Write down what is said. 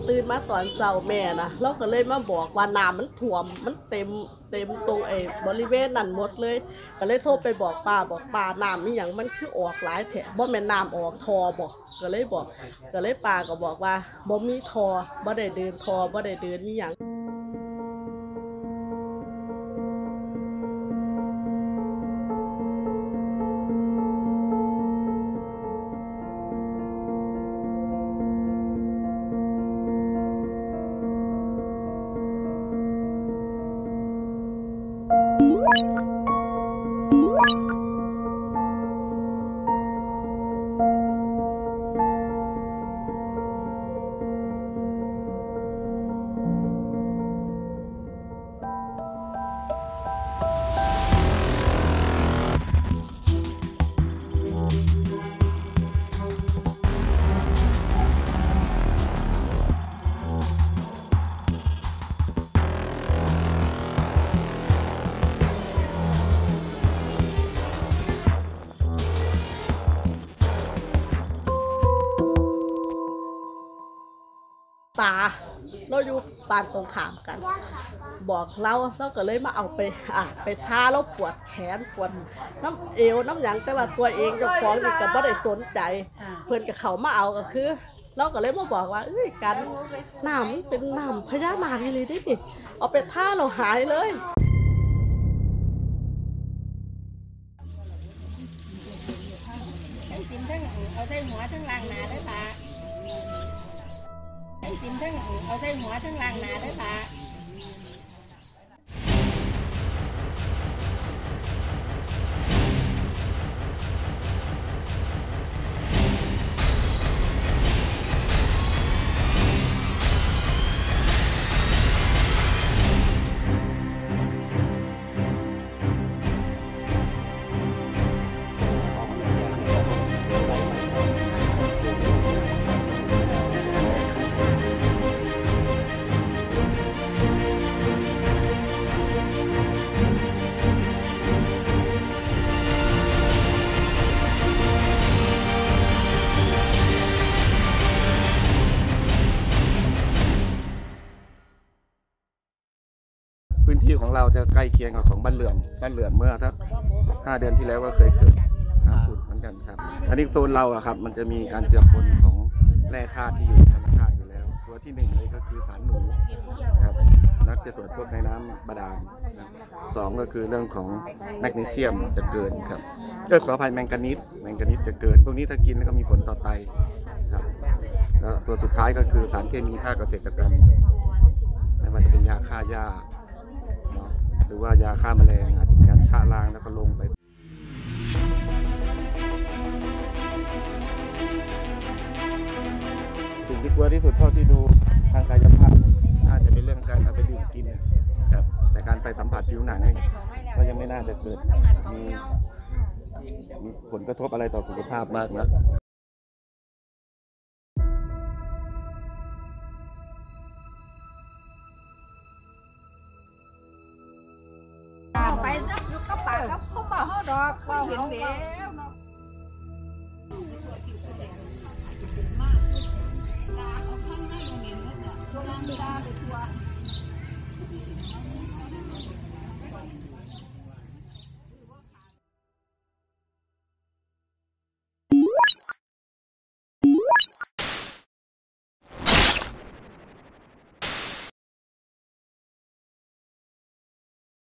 ตื่นมาตอนเช้าแม่นะเราก็เลยมาบอกว่าน้ำมันท่วมมันเต็มตรงบริเวณนั้นหมดเลยก็เลยโทรไปบอกป้าน้ำนี่อย่างมันคือออกหลายแถบบ่แม่นน้ำออกทอบอกก็เลยป้าก็บอกว่าบ่มีทอบ่ได้เดินทอบ่ได้เดินนี่อย่างตาเราอยู่บ้านตรงข้ามกันบอกเราก็เลยมาเอาไปทาเราปวดแขนปวดน้ำเอวน้ำหยังแต่ว่าตัวเองเจ้าของนี่ก็ไม่ได้สนใจเพื่อนกับเขามาเอาก็คือเราก็เลยมาบอกว่ากันน้ำเป็นน้ำพญานาคเลยดิเอาไปทาเราหายเลยจิ้มทั้งเอาใส่หัวทั้งล่างหนาด้วยค่ะจิ้มทั้งเอาใส่หัวทั้งล่างหนาด้วยค่ะพื้นที่ของเราจะใกล้เคียงกับของบ้านเหลื่อมเมื่อถ้า5 เดือนที่แล้วก็เคยเกิดน้ำผุดเหมือนกันครับอันนี้โซนเราอะครับมันจะมีการเจือปนของแร่ธาตุที่อยู่ในธรรมชาติอยู่แล้วตัวที่1เลยก็คือสารหนูครับนักจะตรวจพบในน้ำบาดาล2ก็คือเรื่องของแมกนีเซียมจะเกินครับขออภัยแมงกานีสจะเกินพวกนี้ถ้ากินแล้วก็มีผลต่อไตครับแล้วตัวสุดท้ายก็คือสารเคมีภาคเกษตรกรรมไม่ว่าจะเป็นยาฆ่าหญ้าหรือว่ายาฆ่าแมลงอาจจะมีการชะล้างแล้วก็ลงไปสิ่งที่กลัวที่สุดเท่าที่ดูทางกายภาพน่าจะเป็นเรื่องการเอาไปดื่มกินครับแต่การไปสัมผัสผิวหนังนี่ก็ยังไม่น่าจะเกิดมีผลกระทบอะไรต่อสุขภาพมากนะไปนับก็ปากกับเขาบอกเขาดอกเขาเห็นแล้ว